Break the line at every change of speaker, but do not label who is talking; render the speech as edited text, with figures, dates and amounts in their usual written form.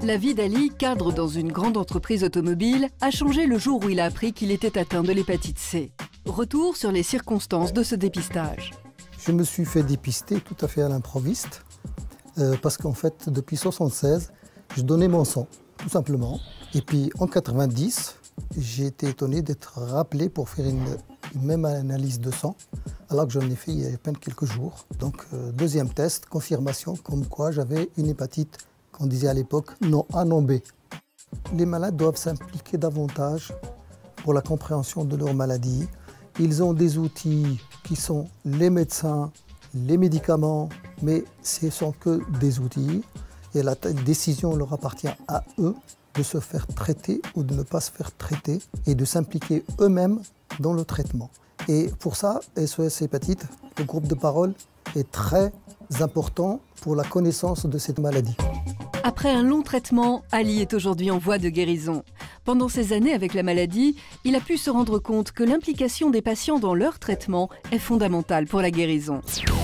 La vie d'Ali, cadre dans une grande entreprise automobile, a changé le jour où il a appris qu'il était atteint de l'hépatite C. Retour sur les circonstances de ce dépistage.
Je me suis fait dépister tout à fait à l'improviste, parce qu'en fait, depuis 1976, je donnais mon sang, tout simplement. Et puis en 1990, j'ai été étonné d'être rappelé pour faire une même analyse de sang, alors que j'en ai fait il y a à peine quelques jours. Donc deuxième test, confirmation comme quoi j'avais une hépatite qu'on disait à l'époque non A, non B. Les malades doivent s'impliquer davantage pour la compréhension de leur maladie. Ils ont des outils qui sont les médecins, les médicaments, mais ce ne sont que des outils. Et la décision leur appartient à eux de se faire traiter ou de ne pas se faire traiter et de s'impliquer eux-mêmes dans le traitement. Et pour ça, SOS Hépatite, le groupe de parole, est très important pour la connaissance de cette maladie.
Après un long traitement, Ali est aujourd'hui en voie de guérison. Pendant ces années avec la maladie, il a pu se rendre compte que l'implication des patients dans leur traitement est fondamentale pour la guérison.